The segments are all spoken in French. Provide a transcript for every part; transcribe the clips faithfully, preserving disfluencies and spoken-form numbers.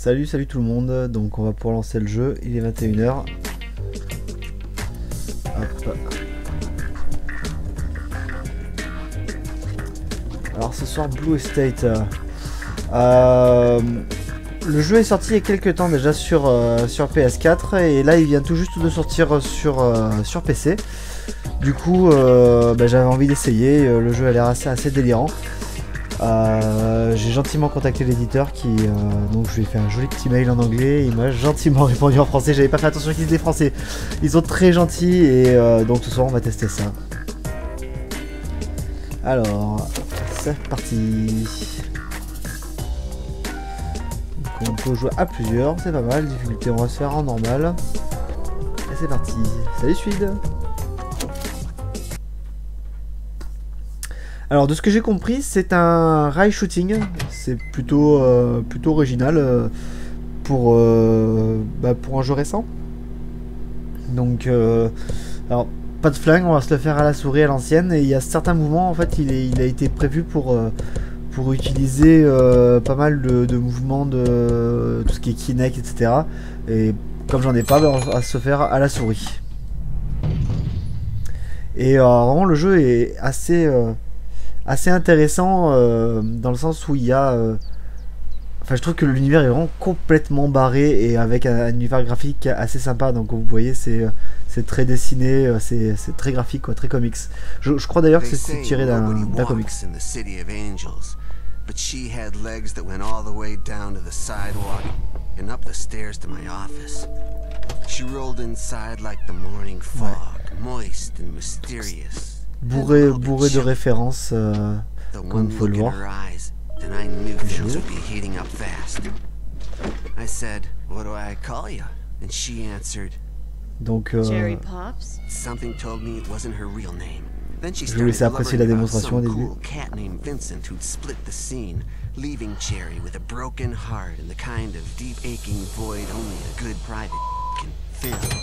Salut, salut tout le monde, donc on va pouvoir lancer le jeu, il est vingt et une heures. Hop. Alors ce soir Blue Estate, euh, le jeu est sorti il y a quelques temps déjà sur, euh, sur P S quatre et là il vient tout juste de sortir sur, euh, sur P C. Du coup euh, bah, j'avais envie d'essayer, le jeu a l'air assez, assez délirant. Euh, j'ai gentiment contacté l'éditeur qui euh, donc je lui ai fait un joli petit mail en anglais, il m'a gentiment répondu en français, j'avais pas fait attention qu'ils étaient français. Ils sont très gentils et euh, donc ce soir on va tester ça. Alors c'est parti. Donc, on peut jouer à plusieurs, c'est pas mal, difficulté on va se faire en normal. Et c'est parti. Salut Suide. Alors de ce que j'ai compris, c'est un rail shooting, c'est plutôt, euh, plutôt original euh, pour, euh, bah, pour un jeu récent. Donc, euh, alors pas de flingue, on va se le faire à la souris à l'ancienne, et il y a certains mouvements, en fait, il, est, il a été prévu pour, euh, pour utiliser euh, pas mal de, de mouvements de tout ce qui est Kinect, et cetera. Et comme j'en ai pas, bah, on va se faire à la souris. Et euh, vraiment le jeu est assez... Euh, assez intéressant euh, dans le sens où il y a euh... enfin je trouve que l'univers est vraiment complètement barré et avec un, un univers graphique assez sympa, donc vous voyez c'est c'est très dessiné, c'est très graphique quoi, très comics. Je, je crois d'ailleurs que c'est tiré d'un comics. But she had legs that went all the way down to the sidewalk and up the stairs to my office. She rolled inside like the morning fog, moist and mysterious. Bourré, bourré de références, euh, comme il faut le voir. Donc, euh, je vais laisser apprécier la démonstration au début. Leaving Cherry with a broken heart and the kind of deep aching void only a good private can fill.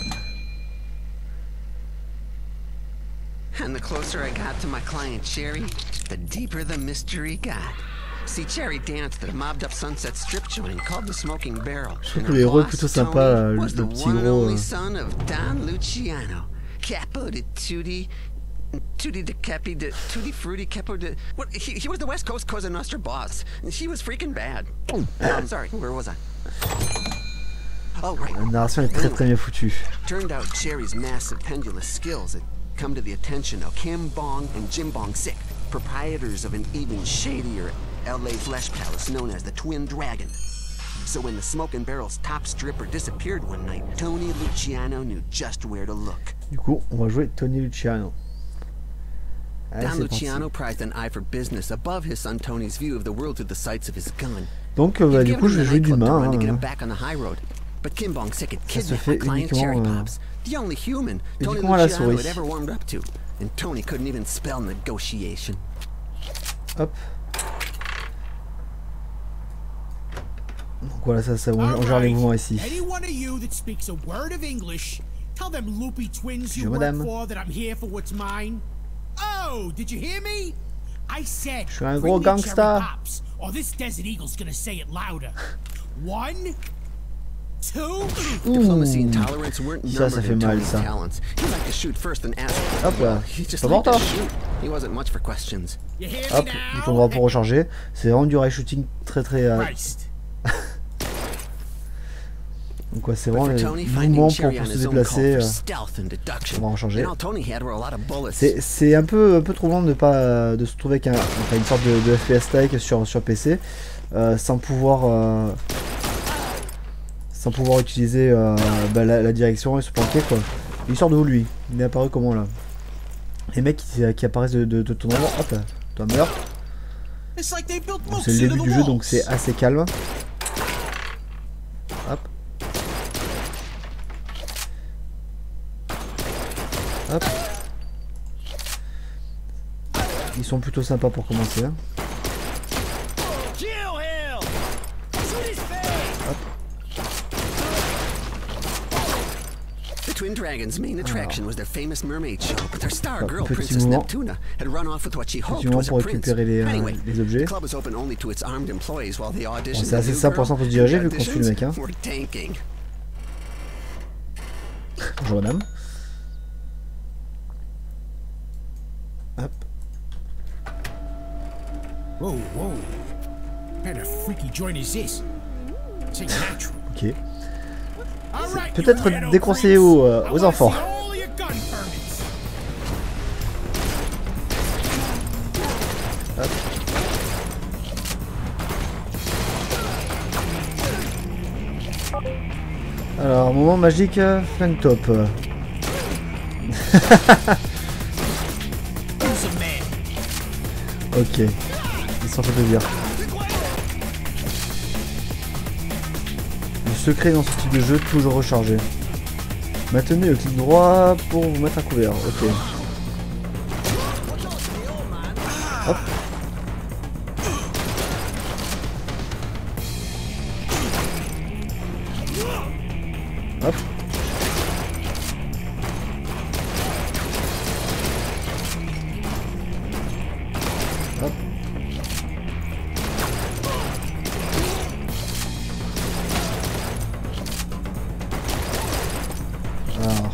And the closer I got to my client Cherry, the deeper the mystery got. See, Cherry danced at a mobbed-up Sunset Strip joint called the Smoking Barrel. Je trouve que le héros est plutôt sympa, le, le petit gros. Euh... son of Don Luciano, Capo de Tutti, Tutti de Capi de Tutti Frutti Capo de. What? He, he was the West Coast Cosa Nostra boss, and she was freaking bad. Oh, I'm sorry. Where was I? Oh, right. La narration est très très bien foutue. Turned out Cherry's massive pendulous skills had come to the attention of Kim Bong and Jim Bong Sik, proprietors of an even shadier L A flesh palace known as the Twin Dragon. So when the Smoking Barrel's top stripper disappeared one night, Tony Luciano knew just where to look. Du coup, on va jouer Tony Luciano. Allez, Don Luciano prized an eye for business above his son Tony's view of the world through the sights of his gun. Donc, bah, du coup, je vais jouer d'une main. Hein. But Kim Bong Sik had kidnapped my client Cherry Pops, the only human Tony Luciano had ever warmed up to, and Tony couldn't even spell negotiation. Hop. Donc voilà, ça, ça on gère les mouvements ici. Bonjour madame. Oh, did you hear me? I said, je suis un gros gangsta. Or this Desert Eagle's gonna say it louder. One. Ouh, ça, ça fait mal, ça. Hop là, c'est pas mort, toi. Hop, du coup, on va pour recharger. C'est vraiment du rail shooting très très... Euh... Donc ouais, c'est vraiment le mouvement pour, pour se déplacer. Euh... On va en changer. C'est un peu, un peu troublant de ne pas de se trouver avec un, enfin, une sorte de, de F P S-like sur, sur P C, euh, sans pouvoir... Euh... sans pouvoir utiliser euh, bah, la, la direction et se planquer quoi. Il sort de où lui? Il est apparu comment là? Les mecs qui, qui apparaissent de, de, de ton endroit, hop, toi meurs. Bon, c'est le début du jeu donc c'est assez calme. Hop. Hop. Ils sont plutôt sympas pour commencer. Hein. Twin Dragons' main attraction was their famous mermaid show, but their star girl, Princess Neptuna, had run off with what she hoped was a prince. Anyway, the club was open only to its armed employees while they auditioned. C'est assez simple pour se diriger vu qu'on suit le mec. Hein. Bonjour madame. Hop. Whoa, whoa. What kind of freaky joint is this? It's natural. Ok. Peut-être déconseillé aux, euh, aux enfants. Hop. Alors, moment magique, euh, flank top. Ok, ils s'en fait plaisir. Le secret dans ce type de jeu, toujours rechargé. Maintenez le clic droit pour vous mettre à couvert. Ok. Hop. Hop. Hop. Alors.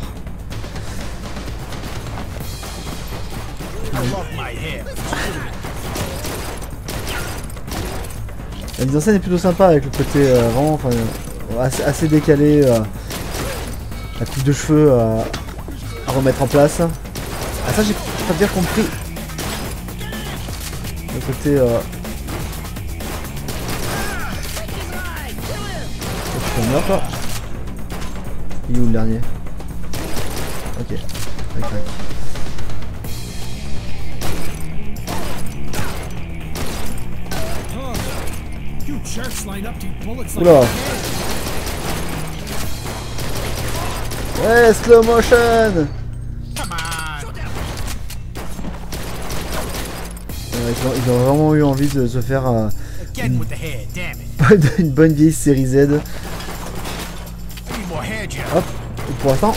La mise en scène est plutôt sympa avec le côté euh, vraiment enfin, assez, assez décalé, euh, la coupe de cheveux euh, à remettre en place. Ah ça j'ai pas bien compris. Le côté euh... oh, tu meurs toi. Il est où le dernier? Ok, tac tac. Oula. Ouais, slow motion. Euh, ils, ont, ils ont vraiment eu envie de se faire euh, une, une bonne vieille série Z. Hop, pour l'instant.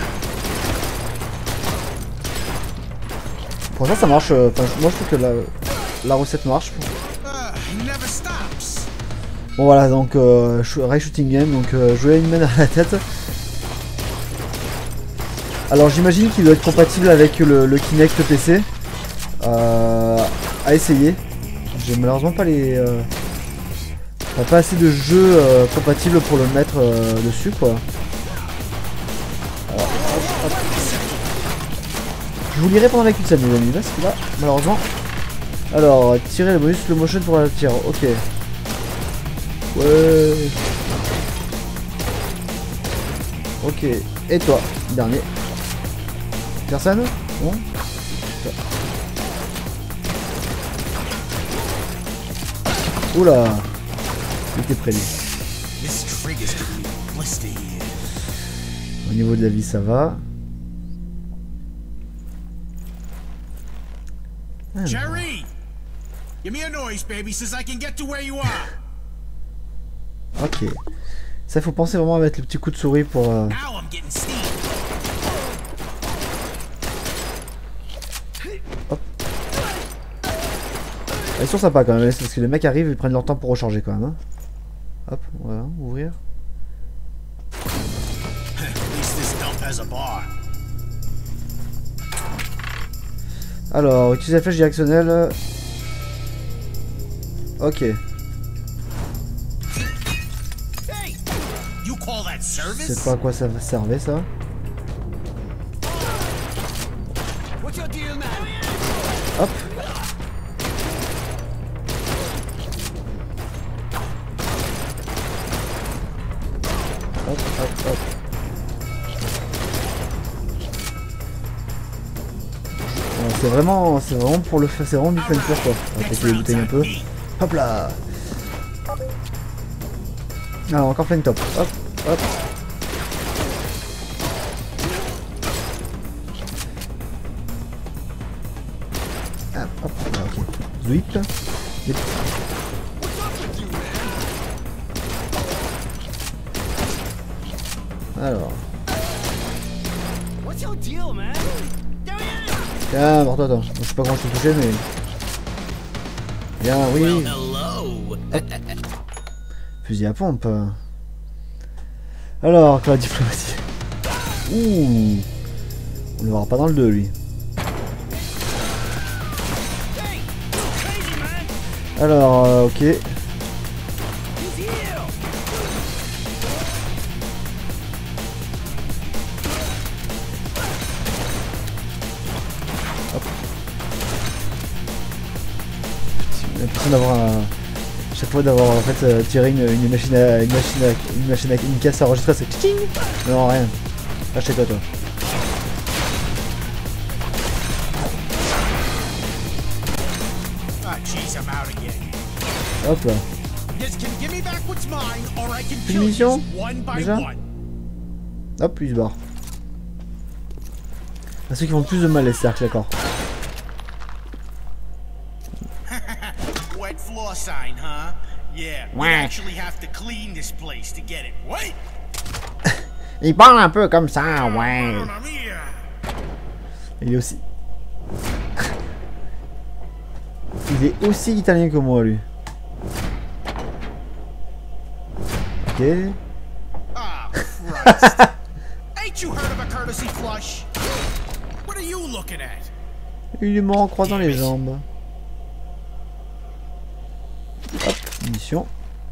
Pour l'instant ça marche, euh, moi je trouve que la, la recette marche. Bon voilà, donc euh, Ray Shooting Game, donc euh, jouer à une main à la tête. Alors j'imagine qu'il doit être compatible avec le, le Kinect P C. Euh, à essayer. J'ai malheureusement pas les... Euh, pas assez de jeux euh, compatibles pour le mettre euh, dessus quoi. Alors, hop, hop. Je vous lirai pendant la cutscene les amis, parce que là, malheureusement... Alors, tirer le bonus slow motion pour la tire, ok. Ouais. Ok. Et toi, dernier. Personne? Bon. Oula. Il était près lui. Au niveau de la vie, ça va. Ah. Jerry, give me a noise, baby, since I can get to where you are. Ok. Ça, faut penser vraiment à mettre le petit coup de souris pour. Euh... Hop. Ils sont sympas quand même, parce que les mecs arrivent, ils prennent leur temps pour recharger quand même. Hein. Hop, voilà, ouvrir. Alors, utiliser la flèche directionnelle. Ok. Je sais pas à quoi ça servait ça. Hop. Hop, hop, hop. C'est vraiment, c'est vraiment pour le faire, c'est vraiment du fun faire quoi. On va péter les bouteilles un peu. Hop là. Alors encore plein de top. Hop, hop. Ah, hop, ah, ok. Zwip. Yep. Alors. Tiens, mort toi, toi. Je sais pas comment je t'ai touché, mais... Bien, oui. Hop. Fusil à pompe. Alors, que la diplomatie. Ouh. On le verra pas dans le deux, lui. Alors, euh, ok. Hop. J'ai l'impression d'avoir un... Chaque fois d'avoir en fait euh, tiré une, une machine à une machine à une machine à une caisse à enregistrer, c'est tching. Non rien. Lâche toi toi. Hop là. Plus de munitions déjà. Hop, il se barre. À ceux qui font plus de mal les cercles, d'accord. Ouais. Il parle un peu comme ça, ouais. Il est aussi... Il est aussi italien que moi, lui. Ok. Il est mort en croisant les jambes. Hop, munition.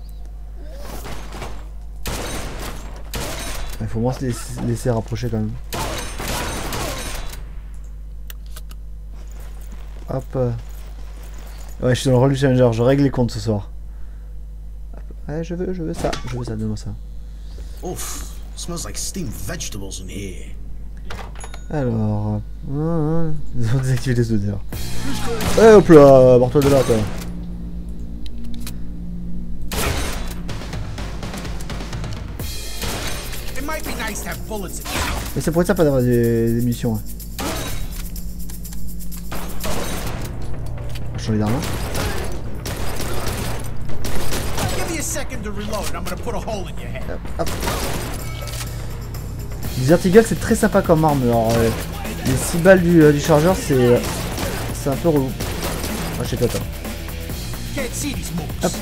Il faut moins se laisser, laisser rapprocher quand même. Hop. Ouais, je suis dans le rôle du challenger, je règle les comptes ce soir. Hop. Ouais, je veux, je veux ça, je veux ça, donne-moi ça. Ouf, smells like steamed vegetables in here. Alors, euh, nous avons désactivé les odeurs. Eh hop là, barre-toi de là, toi. Mais ça pourrait être sympa d'avoir des, des munitions. Hein. On va changer d'arme. Hop, hop. Desert Eagle c'est très sympa comme arme. Alors, euh, les six balles du, euh, du chargeur c'est c'est un peu relou. Ah, je sais pas toi. Hop.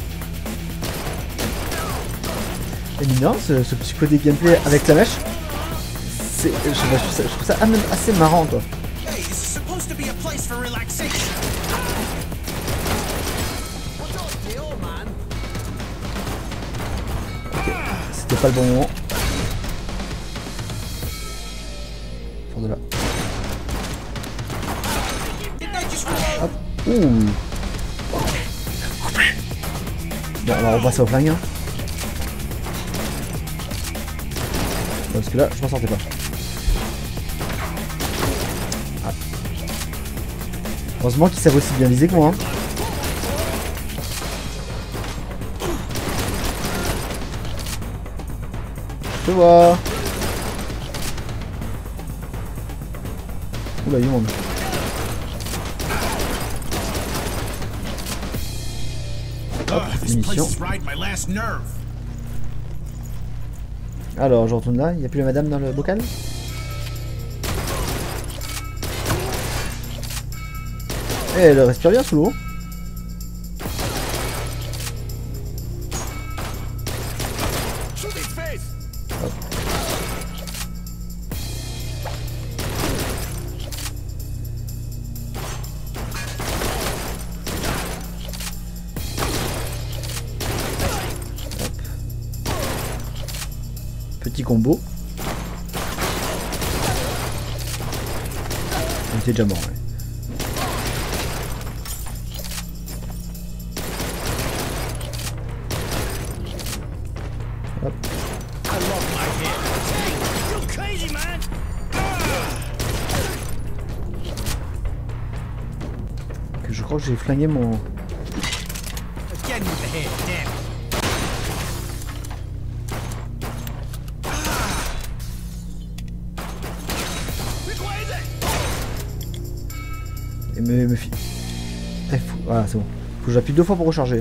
Éminent ce, ce petit côté gameplay avec la mèche. Je, je, trouve ça, je trouve ça assez marrant toi. Okay. C'était pas le bon moment. Sors de là. Hop. Ouh. Bon, on va repasser au flingue. Hein. Parce que là, je m'en sortais pas. Ah. Heureusement qu'ils savent aussi bien viser que moi. Hein. Je te vois. Oula, il monte. Hop, munitions. Alors, je retourne là. Il n'y a plus la madame dans le bocal. Et elle respire bien sous l'eau. Petit combo. Il était déjà mort. Ouais. Hop. Que je crois que j'ai flingué mon. Et me, me fi... eh, faut... Voilà, c'est bon. Faut que j'appuie deux fois pour recharger.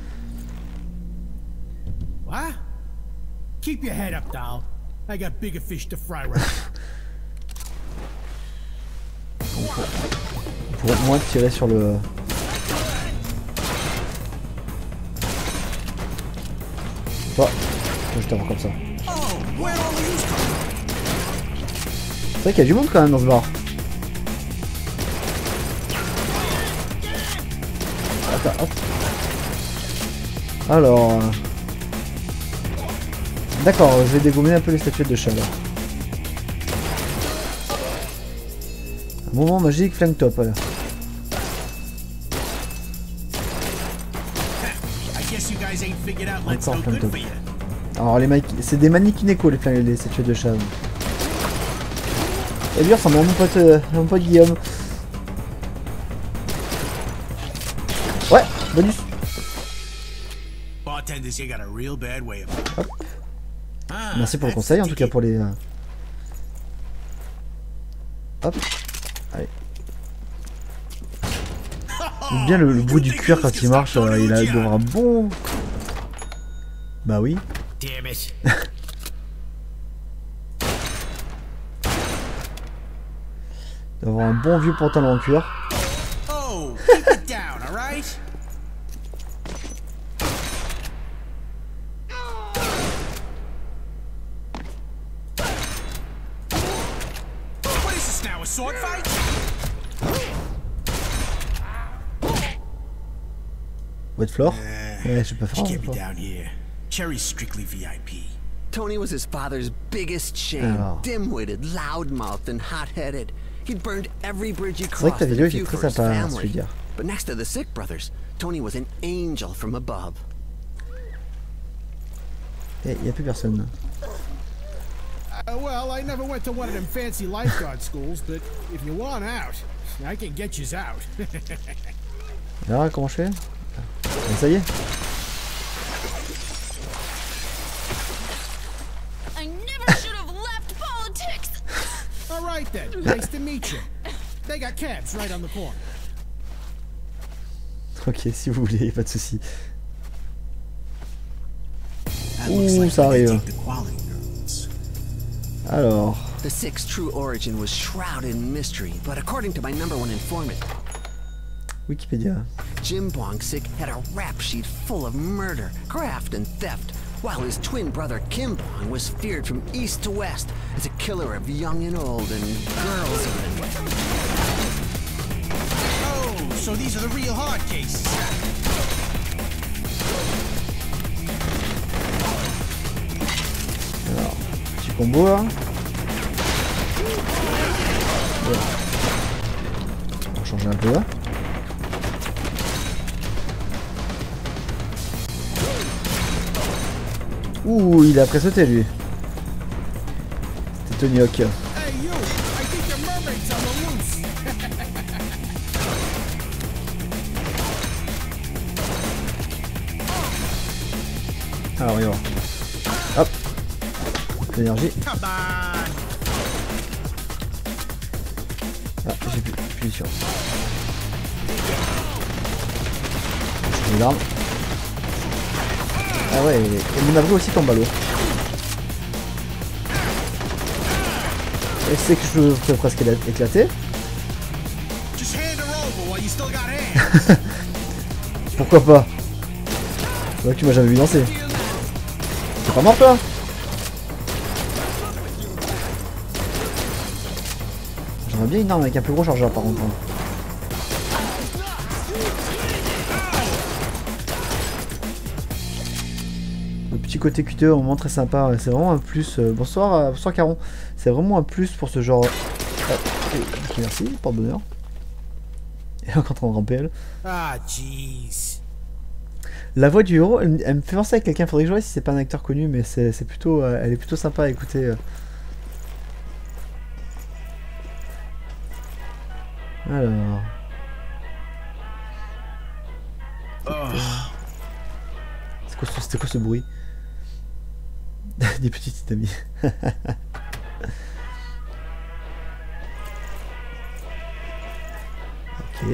What? Keep your head up, doll. I got bigger fish to fry right. On pourrait, on pourrait au moins tirer sur le... Toi, je t'envoie comme ça. C'est vrai qu'il y a du monde quand même dans ce bar. Attends, hop. Alors... euh, D'accord, je vais dégommer un peu les statuettes de chat là. Un moment magique, flingue top. Voilà. Encore flingue top. Alors les c'est des mannequins éco les flingues, les statuettes de chat. Et lui ressemble à mon pote, euh, mon pote Guillaume. Ouais, bonus. Hop. Merci pour le conseil, en tout cas pour les... Euh... Hop. Allez. J'aime bien le, le bout du cuir quand il marche, euh, il a il doit avoir un bon... Bah oui. D'avoir un bon vieux pantalon en cuir. Wet floor? Ouais, je peux pas faire. Cherry's strictly V I P. Tony was his father's biggest shame. Alors. Dim-witted, loud-mouthed, and hot-headed. He'd burned every bridge he C'est vrai que crossed ta and vidéo a était few très for his sympa, hein, je veux family. dire. But next to the Sick brothers, Tony was an angel from above. Il n'y a plus personne. Uh, well, I never went to one of them fancy lifeguard schools, but if you want out, I can get yous out. Alors, comment je fais? Ah, ça y est. I never should have left politics. All right then, nice to meet you. They got cabs right on the corner. Ok, si vous voulez, pas de soucis. Ouh, ça arrive. Alors. The Sick's true origin was shrouded in mystery, but according to my number one informant, Wikipédia. Jim Bong-sik had a rap sheet full of murder, graft, and theft, while his twin brother Kim Bong was feared from east to west as a killer of young and old and girls even. Oh, so these are the real hard cases. Alors, petit combo là. Bon. On va changer un peu là. Ouh, il a après sauté lui. C'était Tony Hawk. Hey you, I think your mermaid's on the loose. Alors, on y va. Hop. L'énergie. Come on. Ah, j'ai plus de punition. J'ai l'arme. Ah ouais, et mon abri aussi tombe à l'eau. Et c'est que je fais presque éclater. Just hand her over while you still got hands. Pourquoi pas? C'est vrai que tu m'as jamais vu danser. T'es pas mort toi? J'aimerais bien une arme avec un plus gros chargeur par contre. Le petit côté Q T E, moment très sympa, c'est vraiment un plus. Euh, bonsoir, euh, bonsoir Caron. C'est vraiment un plus pour ce genre. Ah, ok, merci, porte-bonheur. Et encore en P L. Ah, jeez. La voix du héros, elle, elle me fait penser à quelqu'un. Faudrait que je vois si c'est pas un acteur connu, mais c'est plutôt, euh, elle est plutôt sympa à écouter. Euh. Alors. C'est quoi, c'était quoi ce bruit? Des petits amis. Ok.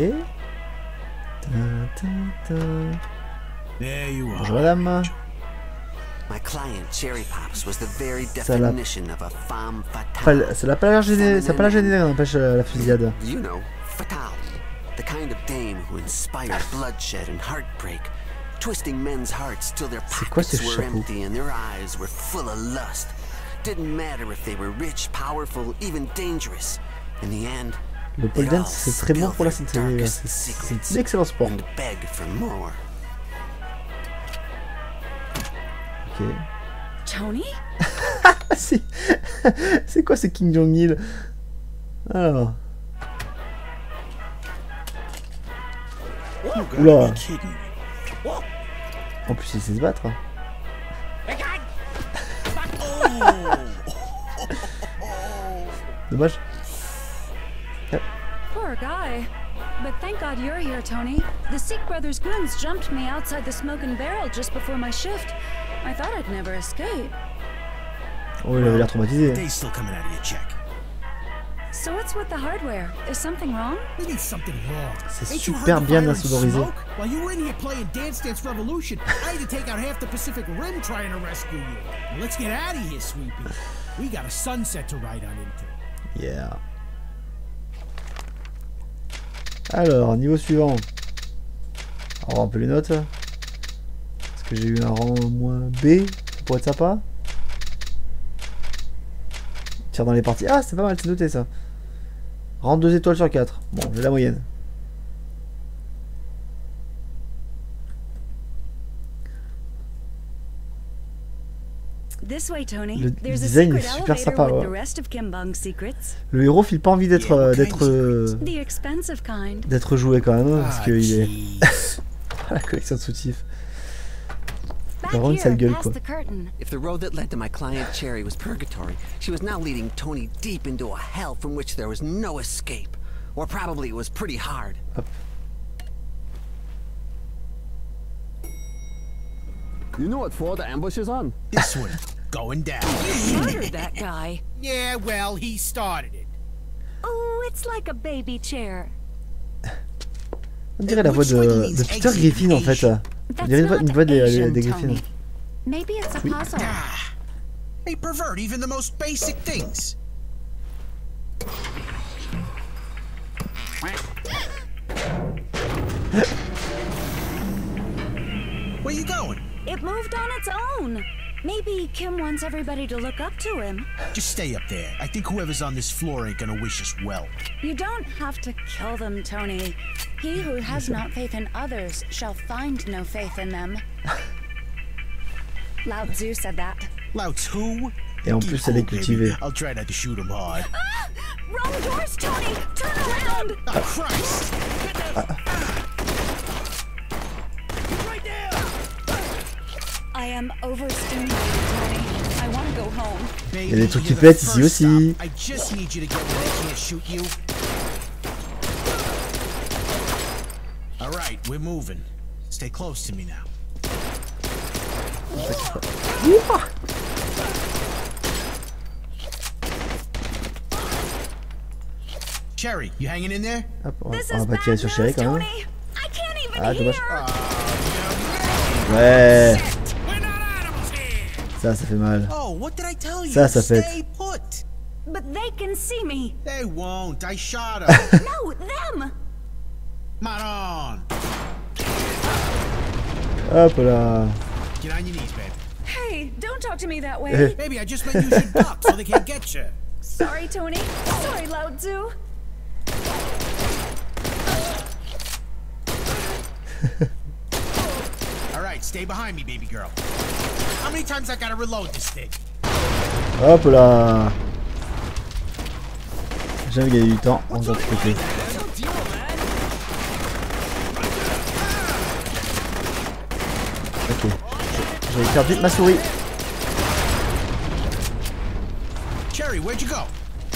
Ta, ta, ta. There you are. Bonjour madame. My client Cherry Pops was the very Ça l'a definition of a femme fatale. pas, ça l'a pas l'air gêné, ça a pas l'air gêné n'empêche euh, la fusillade. You know, fatale. The kind of dame who inspired bloodshed and heartbreak, twisting men's hearts till their pockets were empty and their eyes were full of lust. Didn't matter if they were rich, powerful, even dangerous. In the end, le pole dance c'est très bon pour la santé, c'est un excellent sport. Ok. Tony? C'est quoi ce Kim Jong-il? Alors. Oula. En plus il sait se battre. Dommage. Yep. Poor guy. But thank God you're here, Tony. The Sikh brothers' goons jumped me outside the Smoking Barrel just before my shift. I thought I'd never escape. Oh, il avait l'air traumatisé. Day's still coming out of your check. So what's with the hardware? Is something wrong? We need something wrong. C'est super bien insonorisé. While you were in here playing Dance Dance Revolution, I had to take out half the Pacific Rim trying to rescue you. Now let's get out of here, Sweepy. We got a sunset to ride on into. Yeah. Alors, niveau suivant. On va un peu les notes. Est-ce que j'ai eu un rang moins B? Ça pourrait être sympa. Tire dans les parties. Ah, c'est pas mal, c'est noté ça. Rang deux étoiles sur quatre. Bon, j'ai la moyenne. Le design est super sympa. Ouais. Le héros file pas envie d'être euh, d'être euh, d'être joué quand même, hein, parce qu'il est la collection de soutifs. Il a vraiment une sale gueule quoi. If the road that led to my client Cherry was purgatory, she was now leading Tony deep into a hell from which there was no escape, or probably it was pretty hard. Hop. You know what floor the ambush is on? This one, going down. You murdered that guy. Yeah, well, he started it. Oh, it's like a baby chair. On dirait la voix de, de Peter Griffin en fait. On dirait une voix, une voix des, des Griffins. Maybe it's a puzzle. Ah, they pervert even the most basic things. Where you going? It moved on its own. Maybe Kim wants everybody to look up to him. Just stay up there. I think whoever's on this floor ain't gonna wish us well. You don't have to kill them, Tony. He who has not faith in others shall find no faith in them. Lao Tzu said that. Lao Tzu? Et en plus, elle est cultivée. I'll try not to shoot him hard. Ah! Wrong doors, Tony! Turn around! Oh, Christ! I am overstimulated, Tony. I want to go home. Il y a des trucs qui pètent ici aussi. I just need you to get where they can't shoot you. All right, we're moving. Stay close to me now. Cherry, you hanging in there? Hop, on, on va tirer sur Cherry quand même. Ah, dommage. Ouais. Ça, ça fait mal. Ça, ça fait. But they can see me. They won't. I shot her. No, them. Maron. Hop là. Get on your knees, babe. Hey, don't talk to me that way. Maybe I just meant you should duck so they can't get you. Sorry, Tony. Sorry, Lao Tzu. All right, stay behind me, baby girl. How many times I gotta reload this thing? Hop là. J'avais gagné du temps, on va péter. Ok, j'avais perdu ma souris. Cherry, where'd you go?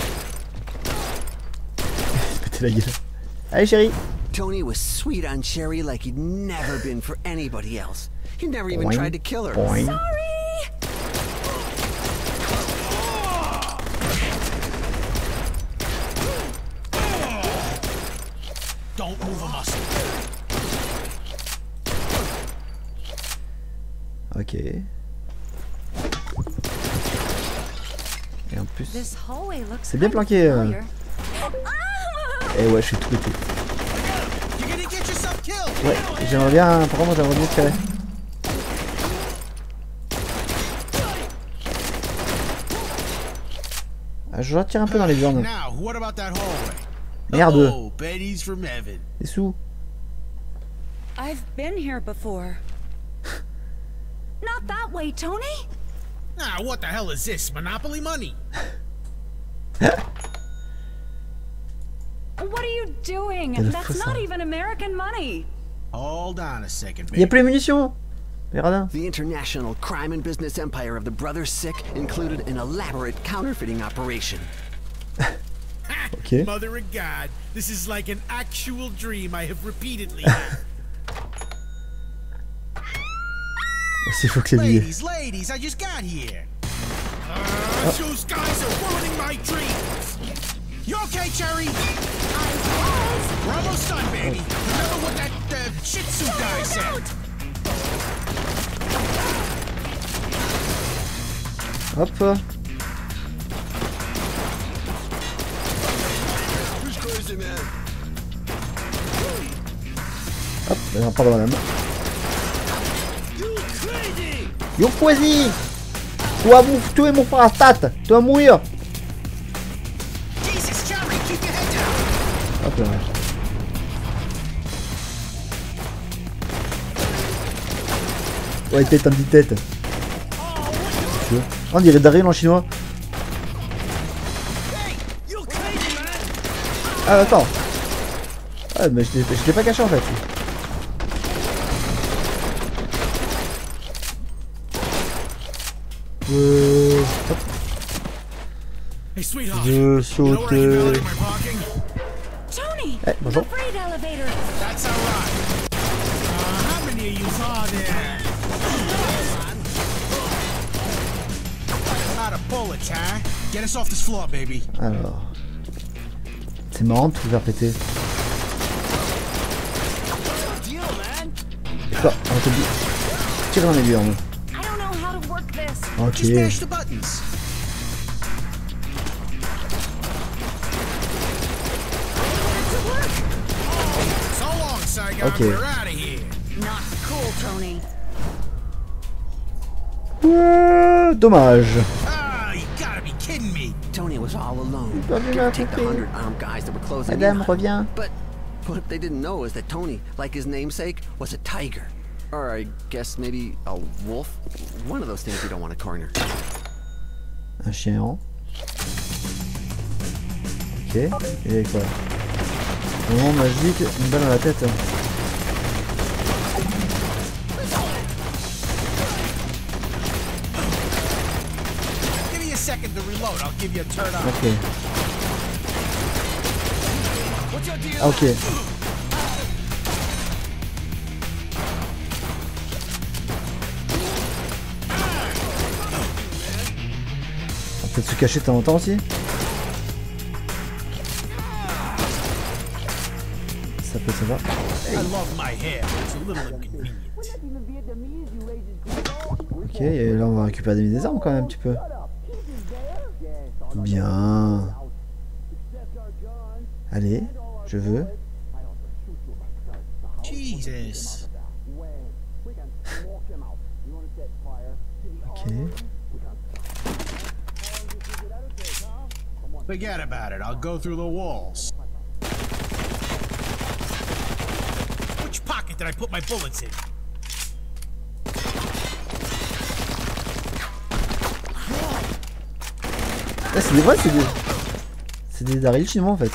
Péter la gueule. Allez, Chérie. Tony was sweet on Cherry like he'd never been for anybody else. He never even Boing. tried to kill her. Boing. Sorry. Don't move a muscle. Ok. plus. C'est bien planqué. Euh... Et ouais, je suis tout pété. Ouais, j'aimerais bien. Par contre, j'aimerais bien tirer. Ah, je dois tirer un peu dans les viandes. Merde. Les sous. I've been here before. Not that way, Tony. Ah, what the hell is this? Monopoly money? What are you doing? That's not even American money. Hold on a second, baby. Y'a plus les munitions. The international crime and business empire of the Brothers Sick included an elaborate counterfeiting operation. Okay. Mother of God, this is like an actual dream I have repeatedly had. C'est fou que les billets. Ladies, ladies, I just got here. Uh, those guys are ruining my dreams. You okay, Cherry? I was. We're almost done, baby. Remember what that uh, Shih Tzu guy said. Hop. Hop, on parle dans la main. You crazy! Tu vas mou tuer mon prostate! Tu vas mourir! Hop là. Ouais, tête, un petit tête. On dirait Daryl en chinois. Ah, attends. Ah, mais je l'ai pas caché en fait. Euh... Hop. Je saute. Eh, bonjour. Alors. C'est marrant de tout faire péter. Quoi? On te dit. Tire dans les lieux. Ok. Ok. Euh, dommage. Tony was all alone. Madame, reviens. But what they didn't know is that Tony, like his namesake, was a tiger. Or I guess maybe a wolf. One of those things you don't want to corner. Un chien errant. Ok. Et quoi? Moment magique, une balle dans la tête. Ok. Ok. On peut se cacher de temps en temps aussi. Ça peut, ça va. Ok, et là on va récupérer des armes quand même un petit peu. Bien. Allez, je veux. Jesus. Ok. Forget about it. I'll go through the walls. Which pocket did I put my bullets in? Ah, c'est des vrais, c'est des... C'est des Daryl chinois en fait.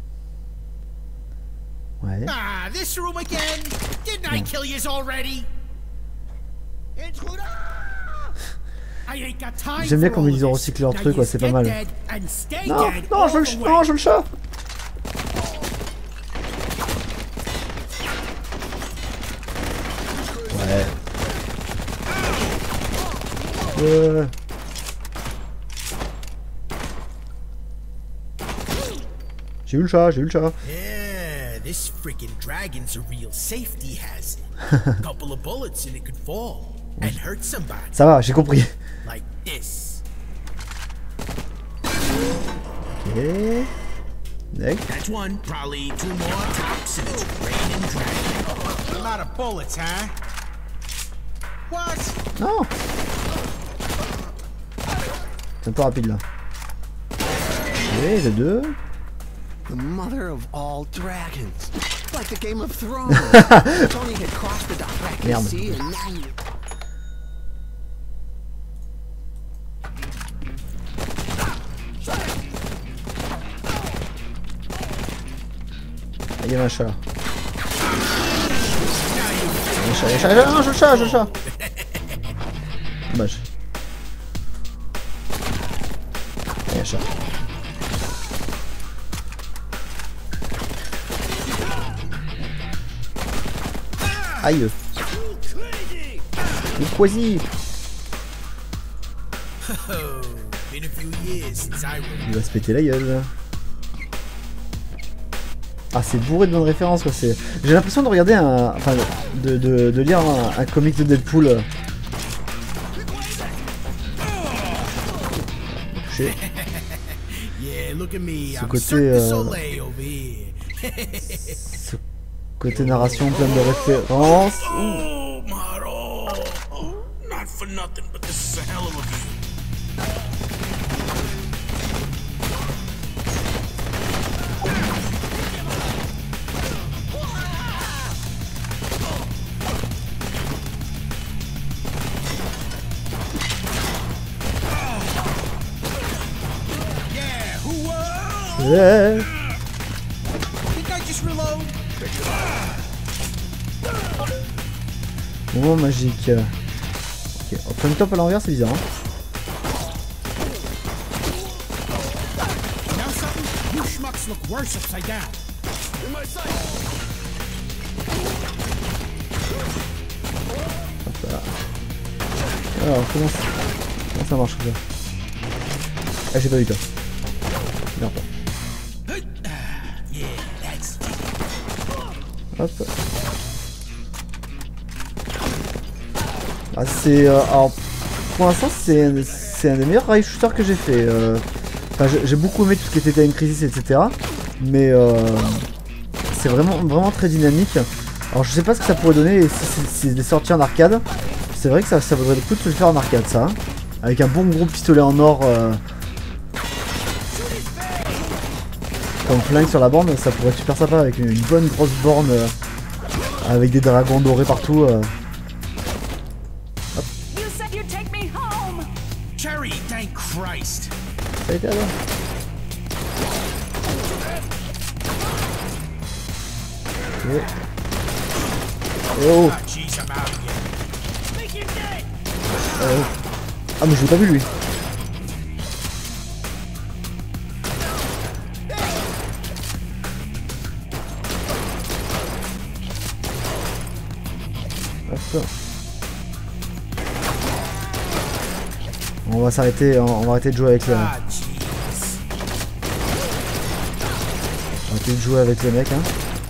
Ouais. Ah, this room again. Didn't I kill yous already? J'aime bien comme ils ont recyclé leur truc, quoi, c'est pas mal. Non, non, je veux le, non, je veux le chat. Ouais. Euh... J'ai eu le chat, j'ai eu le chat. Yeah, this freaking dragon's a real safety hazard. Couple of bullets and it could fall and hurt somebody. Ça va, j'ai compris. Like this. Ok. Next. That's one, probably two more tops, and it's raining dragon. I'm out of bullets, huh? What? Non. C'est un peu rapide là. Ok, de deux. The mother of all dragons. Like the Game of Thrones. Tony had crossed the Dothraki Sea and now you... Il y a un chat là. Un chat, un chat, non, je le chat, je le chat. Dommage. Il y a un chat. Aïe. Il est quasi. Il va se péter la gueule. Ah, c'est bourré de bonnes références quoi. C'est. J'ai l'impression de regarder un, enfin, de, de, de lire un, un comic de Deadpool. Touché. Ce côté, euh, ce côté narration plein de références. Oh, Maro. Not for nothing, but this is a hell of a view. Yeah. Moment magique. Ok, on le top à l'envers, c'est bizarre. Hein. Hop là. Alors, comment ça, comment ça marche là? Ah, j'ai pas eu toi. Merde. Hop. Ah, c'est euh, alors pour l'instant c'est c'est un des meilleurs rail shooters que j'ai fait. Euh, enfin, j'ai beaucoup aimé tout ce qui était Time Crisis, et cetera. Mais euh, c'est vraiment vraiment très dynamique. Alors je sais pas ce que ça pourrait donner si c'est des sorties en arcade. C'est vrai que ça, ça vaudrait le coup de se le faire en arcade ça. Hein, avec un bon gros pistolet en or. Euh, Comme flingue sur la borne, ça pourrait être super sympa avec une, une bonne grosse borne euh, avec des dragons dorés partout. Euh. Hop. Cherry, thank Christ. Ça a été alors. Okay. Oh. Oh. Ah mais je l'ai pas vu lui. On va s'arrêter, on va arrêter de jouer avec les. On va arrêter de jouer avec les mecs. Hein.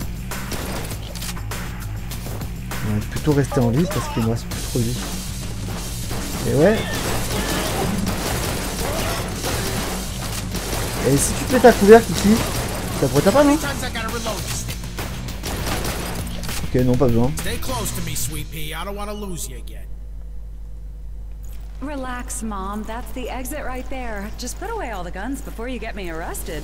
On va plutôt rester en vie parce qu'il me reste plus trop de vie. Et ouais. Et si tu te mets ta couvercle ici, ça pourrait t'apparaître, non? Ok, non, pas besoin. Relax, Mom. That's the exit right there. Just put away all the guns before you get me arrested.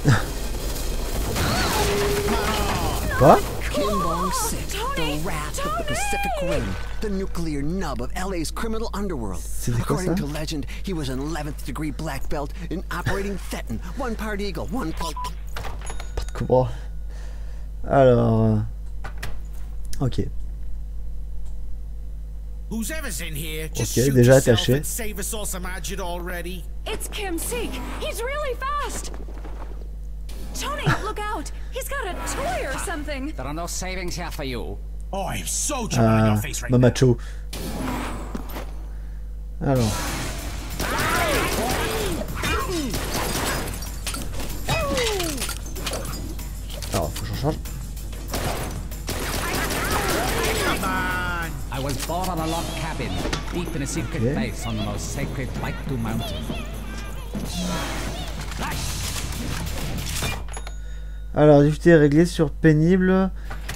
Quoi? Kinbong six, the wrath of the Pacific Rim, the nuclear nub of L A's criminal underworld. According to legend, he was an eleventh degree black belt in operating Thetan, one part eagle, one part... Pas de cobra. Alors... Ok. Ok, déjà attaché. It's Kim Seek. He's really fast. Tony, look out. He's got a toy or something. There are no savings here for you. Oh, I'm so jumping on your face right now. Mamacho. Alors. Alors, faut que j'en change. I was born on a log cabin, deep in a secret okay. base on the most sacred Baitu Mountain. Alors, difficulté réglée sur pénible.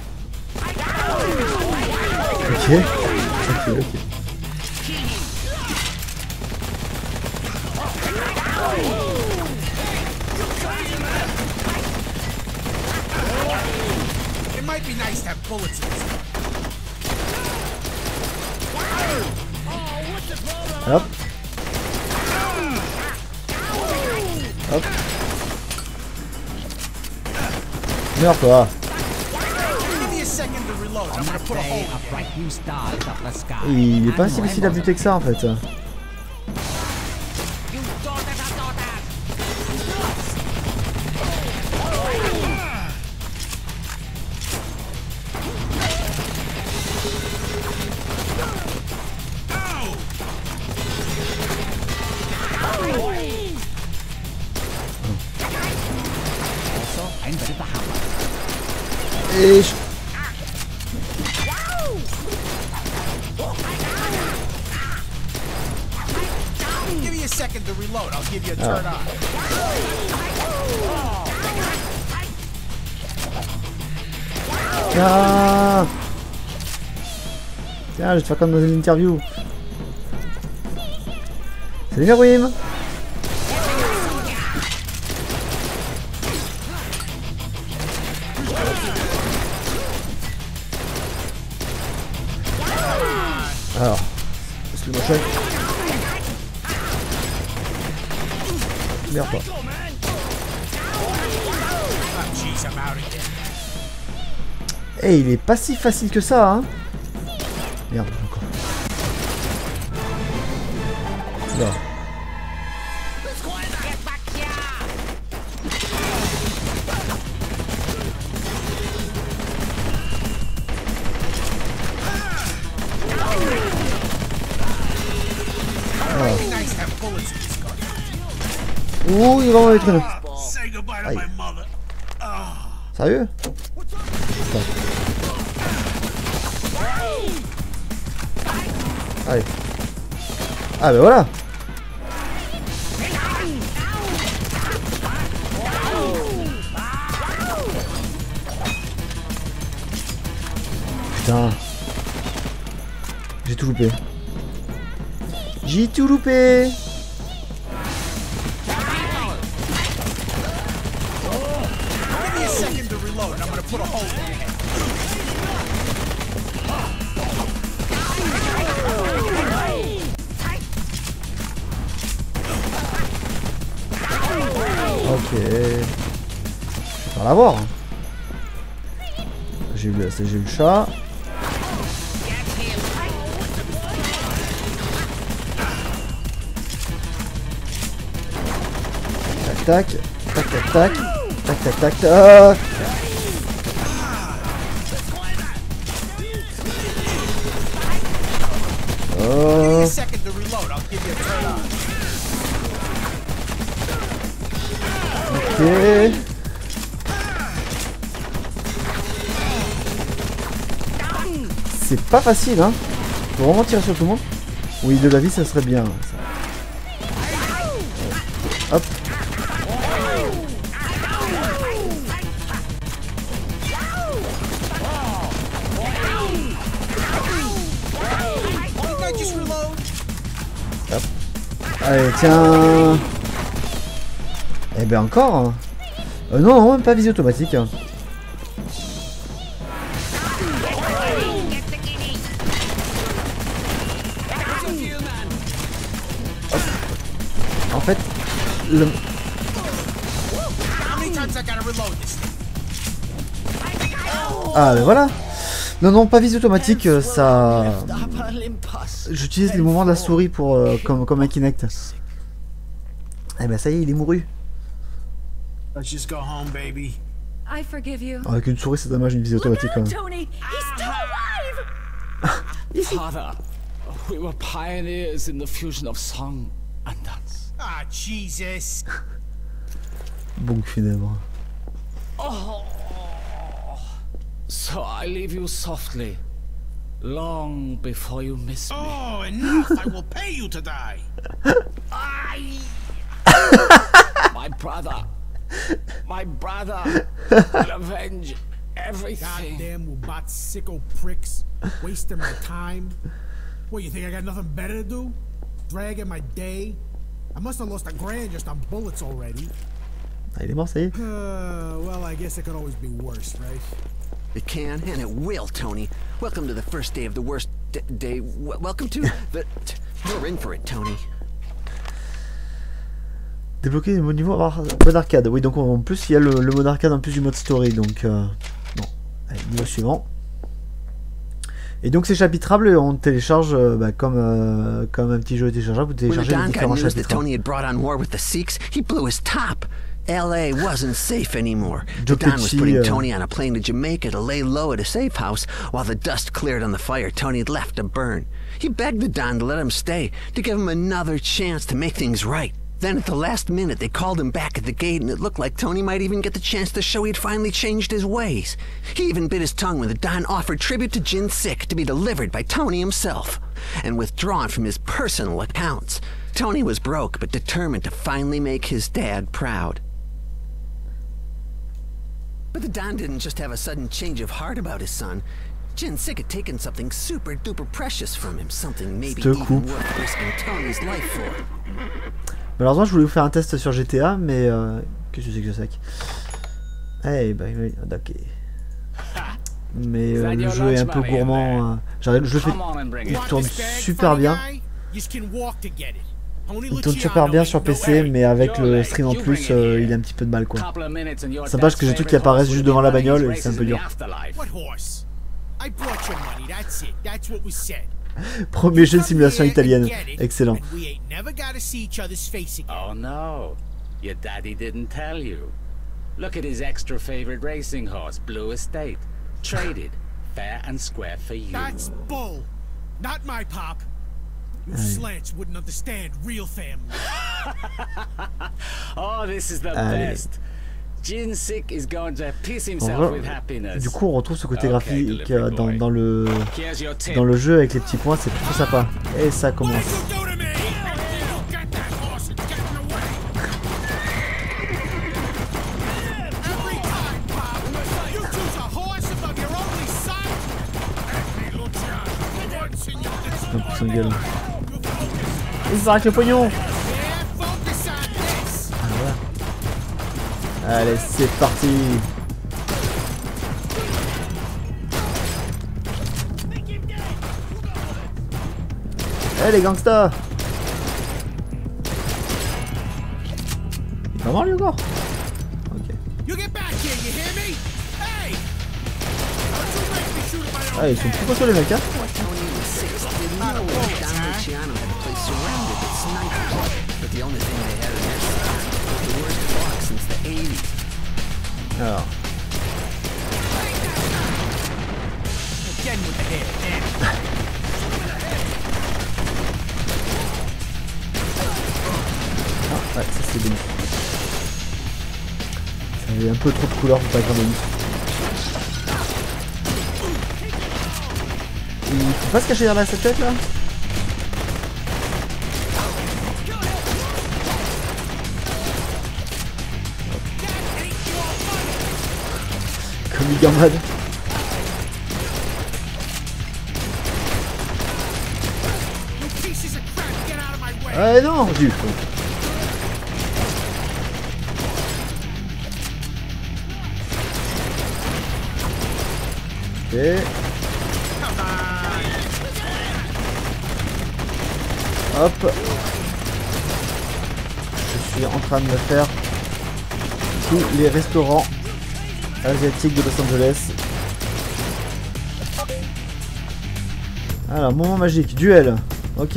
Ok. Ok, ok. It might be nice to have bullets in this. Hop. Hop. Meurs toi. Il est pas si difficile à buter que ça en fait. Et je... Give me a second to reload. I'll give you a turn on. Tiens, Tiens, je vais te faire comme dans une interview. Salut Meruim. Alors, est-ce que le machin... Merde pas. Eh, hey, il est pas si facile que ça, hein. Merde, encore. Là. Ouh, il va m'en mettre une. Aïe. Sérieux? Allez. Ah ben voilà. Putain. J'ai tout loupé. J'ai tout loupé. Ok. Je vais pas l'avoir. J'ai eu, j'ai eu le chat. Tac, tac, tac, tac, tac, tac, tac, tac, tac. Oh. Ok. C'est pas facile, hein. Faut vraiment tirer sur tout le monde. Oui, de la vie, ça serait bien. Ça. Hop. Hop. Allez, tiens. Eh ben encore hein. euh, Non, non, même pas visée automatique hein. En fait le... Ah ben voilà. Non, non, pas visée automatique, ça... J'utilise les mouvements de la souris pour euh, comme, comme un Kinect. Eh ben ça y est, il est mouru. Let's just go home, baby. I forgive you. Avec une souris, c'est dommage, une visée automatique quand même. Tony, he's still alive. Father, we were pioneers in the fusion of song and dance. Ah, Jesus. Bon funèbre. Oh, so I leave you softly, long before you miss me. Oh, enough! I will pay you to die. My brother, My brother will avenge everything. Goddamn Wubat sicko pricks. Wasting my time. What, you think I got nothing better to do? Dragging my day? I must have lost a grand just on bullets already. Ah, il est mort, ça y est. Uh, well, I guess it could always be worse, right? It can, and it will, Tony. Welcome to the first day of the worst day. W welcome to the... You're in for it, Tony. Débloquer le niveau mode arcade. Oui, donc en plus, il y a le, le mode arcade en plus du mode story. Donc, euh, bon. Allez, niveau suivant. Et donc c'est chapitrable et on télécharge euh, bah, comme, euh, comme un petit jeu téléchargeable, vous téléchargez les différents chapitres. Tony had brought on war with the Sikhs, he blew his top. L A wasn't safe anymore. Joe Don was putting uh, Tony on a plane to Jamaica to lay low at a safe house while the dust cleared on the fire Tony had left to burn. He begged the Don to let him stay, to give him another chance to make things right. Then at the last minute they called him back at the gate and it looked like Tony might even get the chance to show he'd finally changed his ways. He even bit his tongue when the Don offered tribute to Jin Sik to be delivered by Tony himself and withdrawn from his personal accounts. Tony was broke but determined to finally make his dad proud. But the Don didn't just have a sudden change of heart about his son. Jin Sik had taken something super duper precious from him, something maybe even worth risking Tony's life for. Malheureusement, je voulais vous faire un test sur G T A, mais euh, qu'est-ce que c'est que ce sac? Eh ben, ok. Mais euh, le jeu est un peu gourmand. Euh, J'arrive, je le fais. Il tourne super bien. Il tourne super bien sur P C, mais avec le stream en plus, euh, il a un petit peu de mal, quoi. C'est sympa parce que j'ai des trucs qui apparaissent juste devant la bagnole et c'est un peu dur. Premier jeu de simulation italienne. Excellent. Oh no, your daddy didn't tell you. Look at his extra favorite racing horse, Blue Estate. Traded, fair and square for you. That's bull. Not my pop. You slants wouldn't understand real family. Oh, this is the best. Jin Sik is going to piss himself with happiness. Du coup, on retrouve ce côté graphique euh, dans, dans le dans le jeu avec les petits points, c'est plutôt sympa. Et ça commence. Son gueule. Il s'arrête le pognon. Allez, c'est parti. Eh hey, les gangsters. Il est pas mort lui encore? Ok. Ah, ils sont plus costauds les mecs, hein. Alors. Ah, ouais, ça c'est bien. Ça avait un peu trop de couleurs pour pas être un bonus. Il faut pas se cacher derrière cette tête là. Comme Uberman. Ah non, j'ai eu. Ok. Hop. Je suis en train de me faire tous les restaurants asiatiques de Los Angeles. Alors, moment magique, duel. Ok.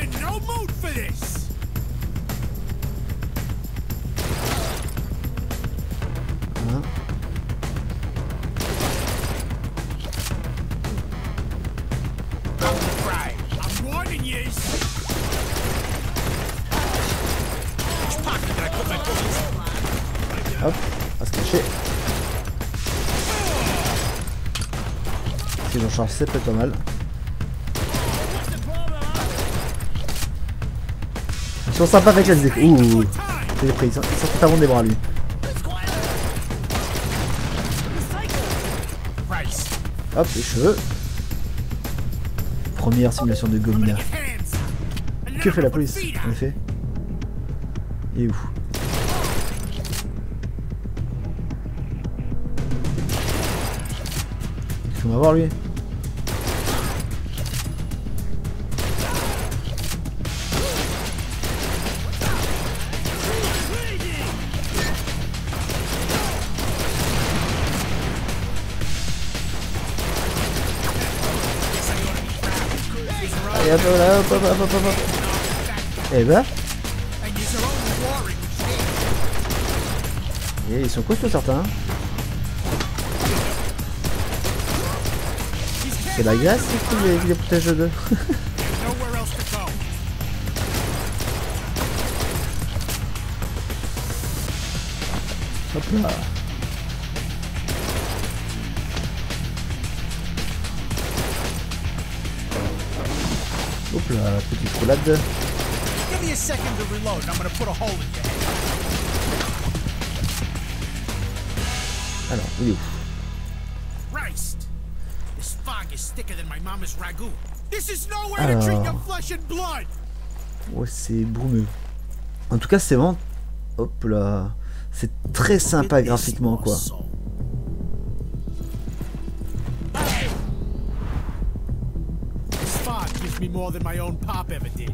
Hop, on va se cacher. Si j'en charge, c'est peut-être pas mal. Ils sont sympas avec la Z. Ouh, j'ai pris, ils sont totalement des bras lui. Hop, les cheveux. Première simulation de Gomina. Que fait la police, en effet? Il est où? Qu'est-ce qu'on va voir, lui? Allez, hop, hop, hop, hop, hop, hop. Eh ben. Et ils sont costauds certains. C'est la glace qui les, les protège d'eux. Hop là. Hop là, petite roulade. Give me a second to reload and I'm gonna put a hole in you. Alors, il est où? Christ! This fog is thicker than my mama's ragu. This is nowhere to treat your flesh and blood. Ouais, c'est brumeux. En tout cas, c'est vraiment... Hop là. C'est très sympa graphiquement, quoi. This fog gives me more than my own pop ever did.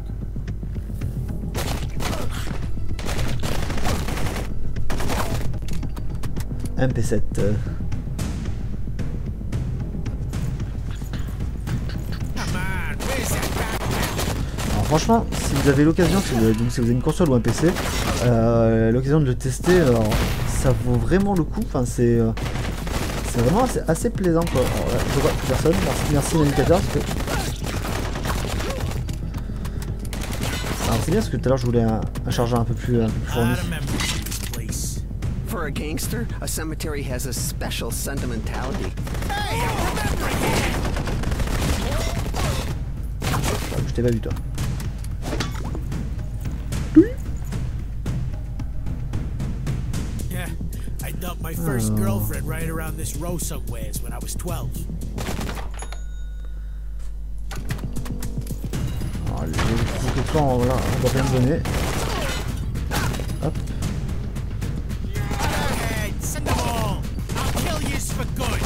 M P sept. Euh... Alors franchement, si vous avez l'occasion, si, donc si vous avez une console ou un P C, euh, l'occasion de le tester, alors, ça vaut vraiment le coup. Enfin, c'est euh, c'est vraiment assez, assez plaisant, quoi. Alors, là, je vois plus personne. Merci, merci l'indicateur. Alors c'est bien parce que tout à l'heure je voulais un, un chargeur un peu plus, un peu plus fourni. For a gangster, a cemetery has a special sentimentality. Hey, I'm remembering it. Je t'ai pas vu, toi. Yeah, I dumped my first Oh. girlfriend right around this row somewheres when I was twelve. Alors, les plans, là, on va bien me donner. Hop. Hey, send them all. I'll kill yous for good.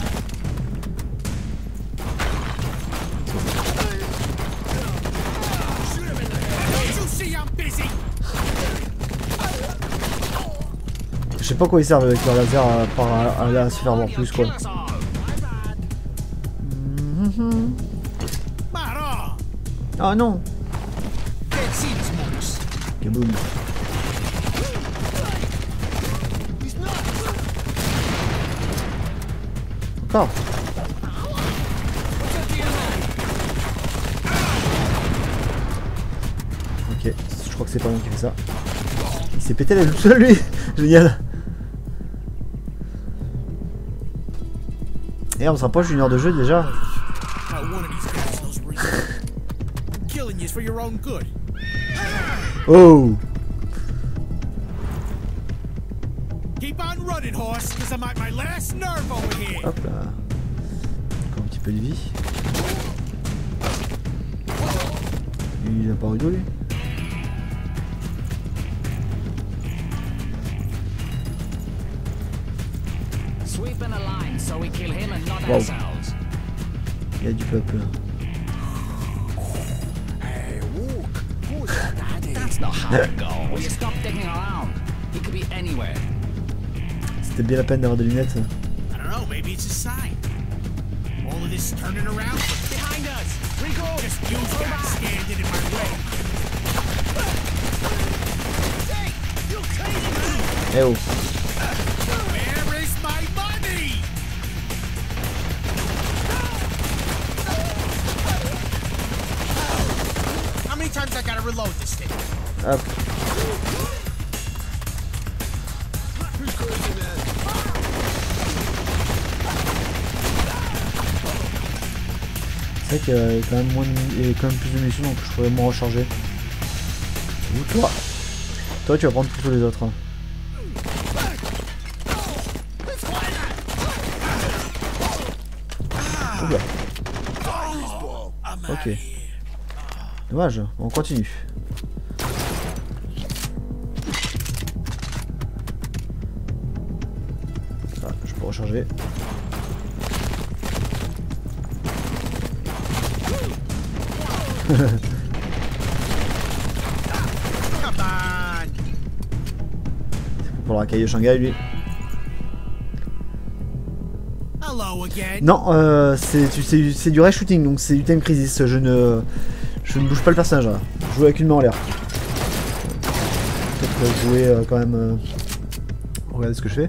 Don't you see I'm busy? Je sais pas quoi ils servent avec leur laser à part à, à, à se faire voir plus, quoi. Mm-hmm. Mara! Ah non. Can't see this monks. Kaboom. Encore. Ok, je crois que c'est pas moi qui fait ça. Il s'est pété la joue seul, lui. Génial. Et on se rapproche d'une heure de jeu déjà. Not one of these guys knows reason. Killing yous for your own good. Oh. Keep on running, horse, because I'm at my last nerve over here. Hop là. Encore un petit peu de vie. Il a pas eu d'eau, lui. Wow. Il y a du peuple. Hey, walk. Who's your daddy? That's not how it goes. Will you stop digging around? He could be anywhere. C'était bien la peine d'avoir des lunettes. I don't know, maybe it's a sign. All of this turning around. Behind us! Recall! Just you guys standing in my way. Hey! You crazy man! Eh oh. Where is my money? How many times I gotta reload this thing? Hop. C'est vrai qu'il y a quand même moins de, il y a quand même plus de munitions, donc je pourrais me recharger. Ou toi. Toi tu vas prendre plutôt les autres. Hein. Oula. Ok. Dommage, on continue. Ah, je peux recharger. Pour le racaille de Shanghai, lui. Non, euh, c'est du rail shooting, donc c'est du time crisis. Je ne, je ne bouge pas le personnage là. Je joue avec une main en l'air. Peut-être jouer euh, quand même. Euh... Regardez ce que je fais.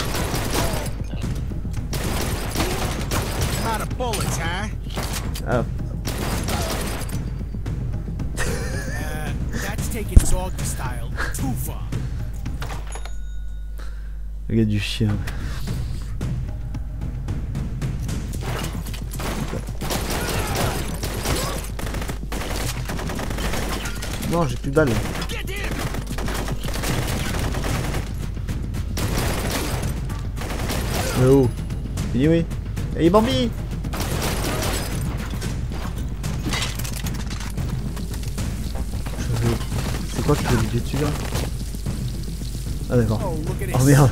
Ah. Le gars du chien. Non, j'ai plus de balles. Oh. Oui, oui. Allez, Bambi. C'est quoi qui peut buter dessus là? Ah d'accord. Oh merde.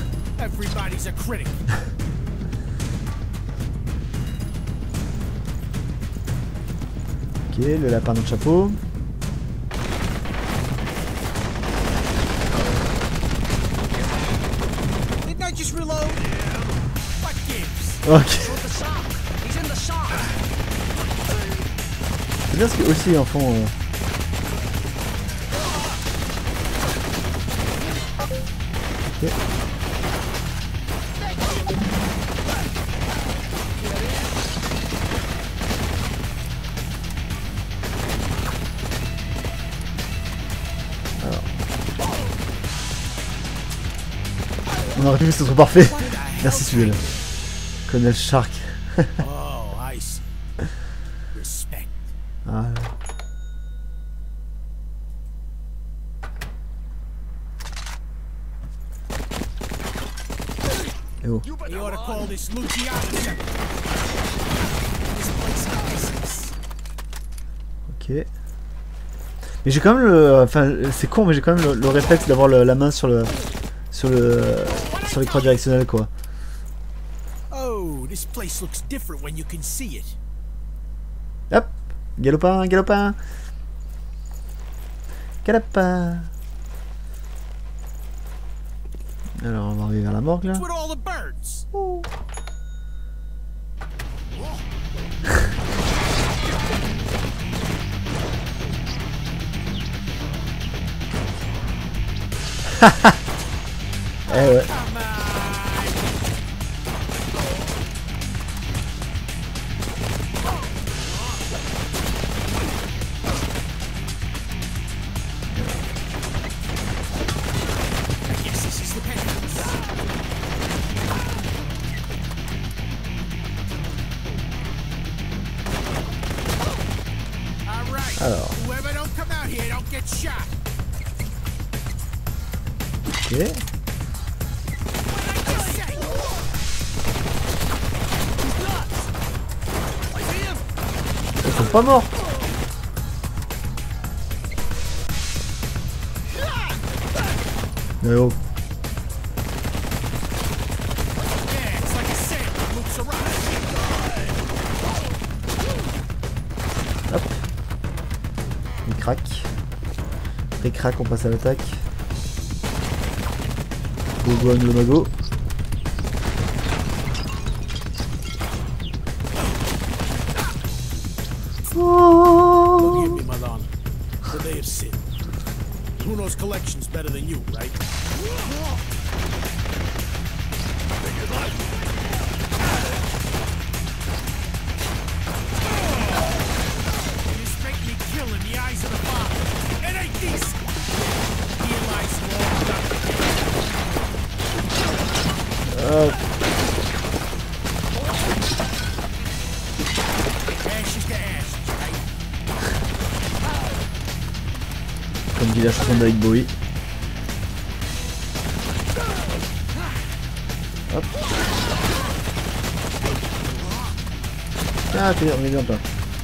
Ok, le lapin dans le chapeau. Ok. C'est bien ce que aussi en font. Euh... Okay. Alors. On aurait pu que ce soit parfait. Merci celui-là. Colonel Shark. Ah. Et oh. Ok. Mais j'ai quand même le, enfin c'est con mais j'ai quand même le, le réflexe d'avoir la main sur le, sur le, sur les croix directionnelles quoi. Hop, galopin, galopin, galopin. Alors on va arriver vers la morgue là. Oh. Eh ouais. Alors. Ok. Ils sont pas morts. Mais oh. Hop. Il craque. Après il craque, on passe à l'attaque. Go go le mago. Forgive me, Malon. The day of sin. Who knows collections better than you, right? You just make me kill in the eyes of the Father. It ain't decent. He lies long enough. Uh. Ashes to ashes, right? Comme dit la chanson de David Bowie. Hop. Ah, t'es on est bien pas.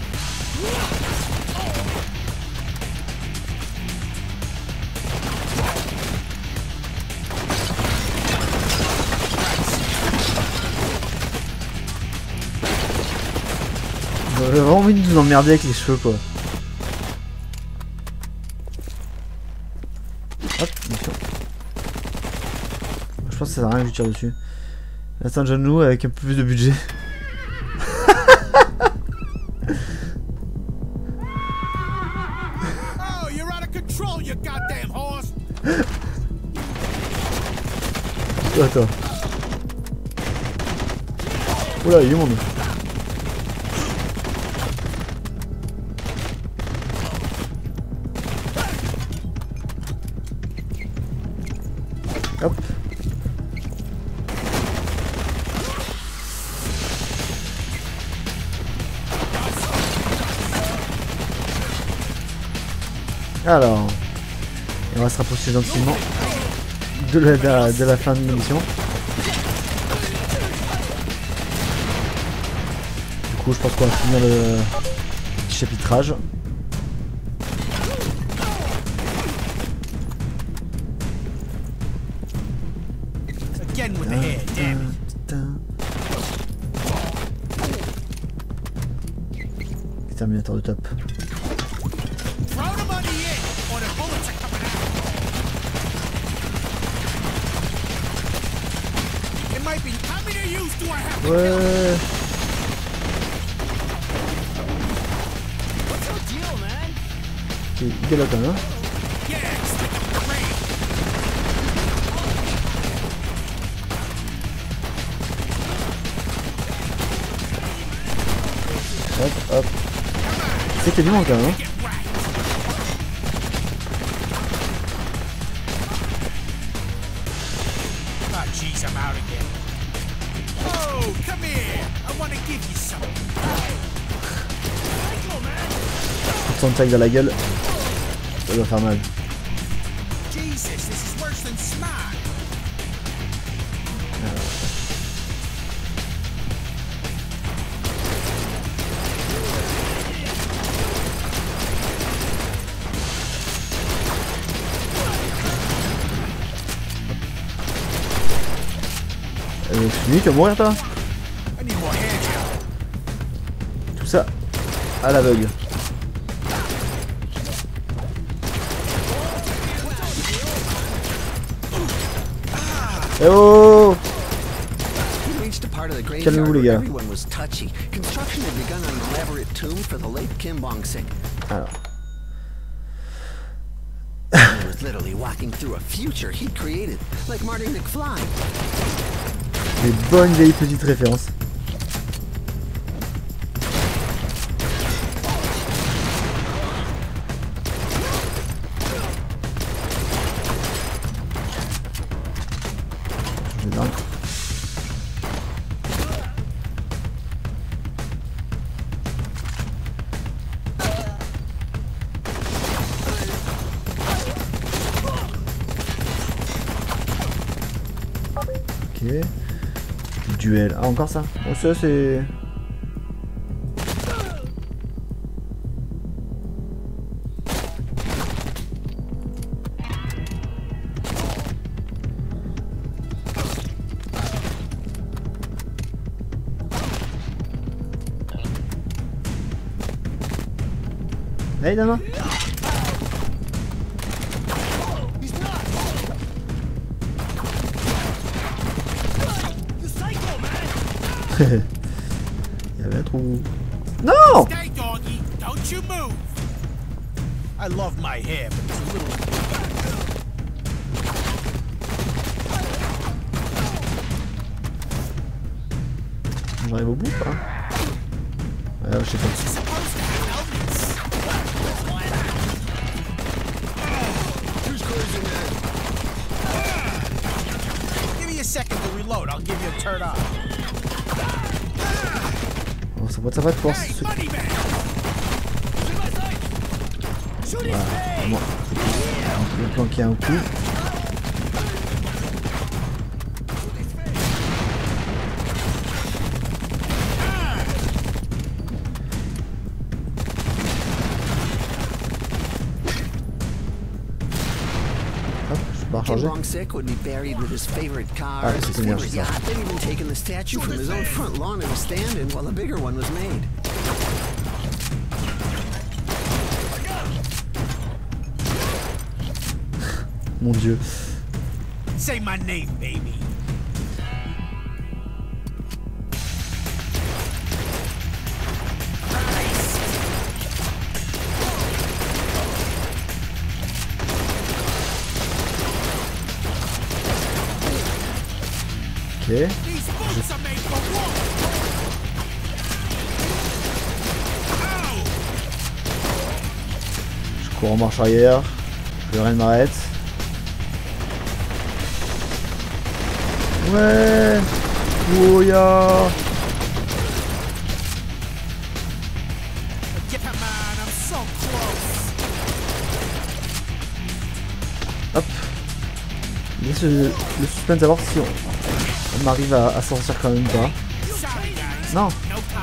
J'avais vraiment envie de nous emmerder avec les cheveux quoi. Hop, mission. Je pense que ça sert à rien que je tire dessus. Là c'est un John Woo avec un peu plus de budget. Oh, you're out of control, you goddamn horse. Attends. Oula, il y a du monde. Hop. Alors, et on va se rapprocher gentiment de la, de la, de la fin de l'émission. Du coup, je pense qu'on va finir le petit chapitrage. Again with the head, damn it. Terminator de top. Throw the money in, or the bullets are coming out. It might be. How many of you do I have to Ouais. What's your deal, man? C'est galop quand même. Yeah, stick up the rain. Hop, hop. C'est qu'il y a du monde quand même. Hein. Get whacked. Oh, jeez, I'm out again. Oh, come here. I want to give you something. Sans taille dans la gueule. Ça doit faire mal. Jesus, this is worse than smart. Euh, c'est lui qui va mourir toi. I need more hand gel. Tout ça à l'aveugle. Eh oh! We reached a part of the Calmez-vous, graveyard les where gars. everyone was touchy. Construction had begun on an elaborate tomb for the late Kim Bong-sik. Alors. He was literally walking through a future he'd created, like Marty McFly. Des bonnes vieilles petites références. Je vais dingue. Ok. Duel. Ah, encore ça. Bon, ça c'est... Hey, Dama. Il y avait un trou. Non! Stay, doggy. Don't you move. I love my hair, but it's a little. On arrive au bout, quoi. Ouais, je sais pas. She's supposed to have helmets. Give me a second to reload. I'll give you a turn off. Oh, ça va, ça va de force. Hey, Ce... money man. Voilà, bon. On peut planquer un coup. pas recharger. Tim Bong-sik would be buried with his favorite Ah, cars, c'est his bien, favorite c'est ça. yacht. They'd even taken the statue from his own front lawn and was standing while the bigger one was made. Mon dieu. Say my name, baby. Ok. These boots are made for war. Ow! Je cours en marche arrière. Plus rien ne m'arrête. Ouais. Oh ya. Yeah, man, I'm so close. Hop. Laisse le, le suspense à voir si on, on arrive à, à s'en sortir quand même pas. Sorry, guys. Non. No time.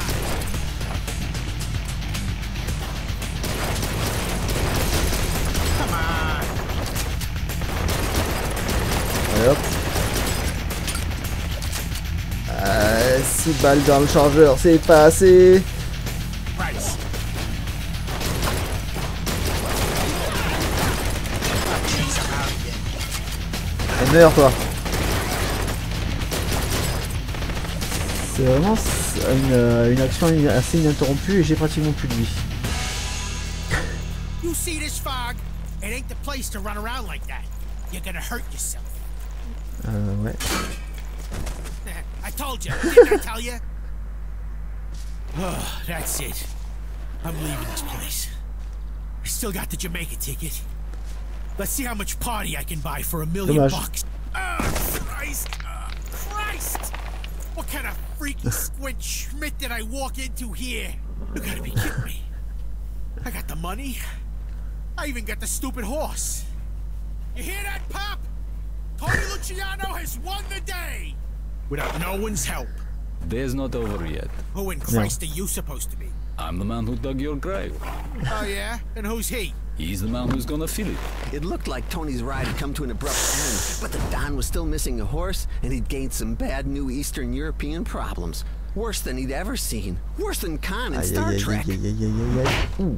Come on. Allez hop. Euh, six balles dans le chargeur, c'est pas assez. Price. Elle meurt quoi. C'est vraiment une, euh, une action assez ininterrompue et j'ai pratiquement plus de vie. You see this fog? It ain't the place to run around like that. You're gonna hurt yourself. Euh, ouais. I told you. Didn't I tell you? Oh, that's it. I'm leaving this place. I still got the Jamaica ticket. Let's see how much party I can buy for a million Dommage. bucks. Oh, Christ! Oh, Christ! What kind of freaky squint Schmidt did I walk into here? You gotta be kidding me. I got the money. I even got the stupid horse. You hear that, Pop? Tony Luciano has won the day! Without no one's help. Day's not over yet. Who in Christ are you supposed to be? I'm the man who dug your grave. Oh yeah? And who's he? He's the man who's gonna fill it. It looked like Tony's ride had come to an abrupt end, but the Don was still missing a horse, and he'd gained some bad new Eastern European problems. Worse than he'd ever seen. Worse than Khan in Aïe Star aïe aïe Trek. aïe aïe aïe aïe aïe. Ouh.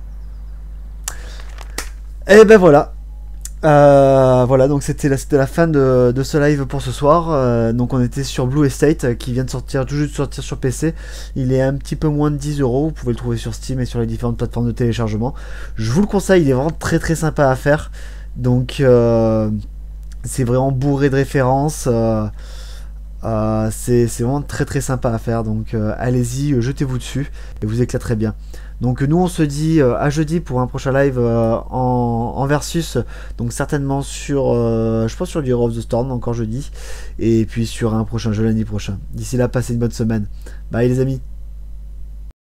Et ben voilà. Euh, voilà, donc c'était la, c'était la fin de, de ce live pour ce soir. Euh, donc on était sur Blue Estate euh, qui vient de sortir, tout juste de sortir sur P C. Il est un petit peu moins de dix euros. Vous pouvez le trouver sur Steam et sur les différentes plateformes de téléchargement. Je vous le conseille, il est vraiment très très sympa à faire. Donc euh, c'est vraiment bourré de références. Euh, euh, c'est, c'est vraiment très très sympa à faire. Donc euh, allez-y, euh, jetez-vous dessus et vous éclaterez bien. Donc nous on se dit euh, à jeudi pour un prochain live euh, en, en versus, donc certainement sur, euh, je pense sur du Hero of the Storm encore jeudi, et puis sur un prochain jeu lundi prochain. D'ici là, passez une bonne semaine. Bye les amis.